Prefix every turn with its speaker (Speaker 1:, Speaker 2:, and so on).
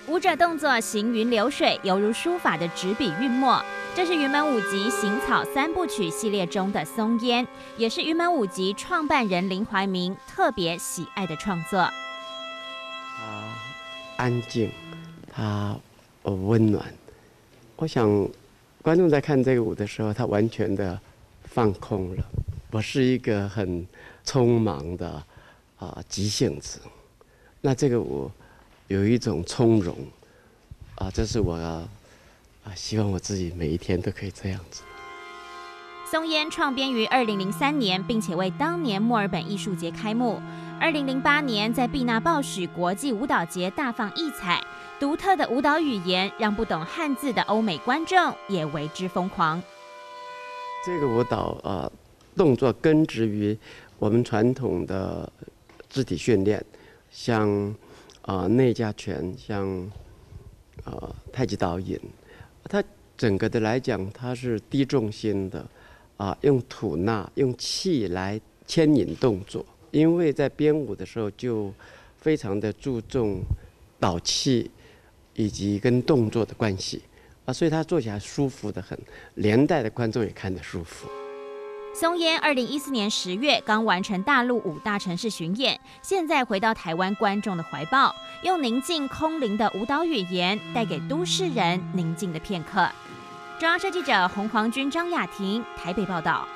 Speaker 1: 舞者动作行云流水，犹如书法的纸笔韵墨。这是云门舞集行草三部曲系列中的松烟，也是云门舞集创办人林怀民特别喜爱的创作。
Speaker 2: 它安静，它温暖。我想观众在看这个舞的时候，他完全的放空了。我是一个很匆忙的急性子，那这个舞有一种从容这是我希望我自己每一天都可以这样子。
Speaker 1: 松烟创编于2003年，并且为当年墨尔本艺术节开幕。2008年在毕纳报许国际舞蹈节大放异彩，独特的舞蹈语言让不懂汉字的欧美观众也为之疯狂。
Speaker 2: 这个舞蹈动作根植于我们传统的肢体训练，像内家拳，像太极导引。它整个的来讲，它是低重心的用吐纳、用气来牵引动作。因为在编舞的时候就非常的注重导气以及跟动作的关系所以它做起来舒服的很，连带的观众也看得舒服。
Speaker 1: 松烟2014年10月刚完成大陆5大城市巡演，现在回到台湾观众的怀抱，用宁静空灵的舞蹈语言，带给都市人宁静的片刻。中央社记者洪黄君、张雅婷台北报道。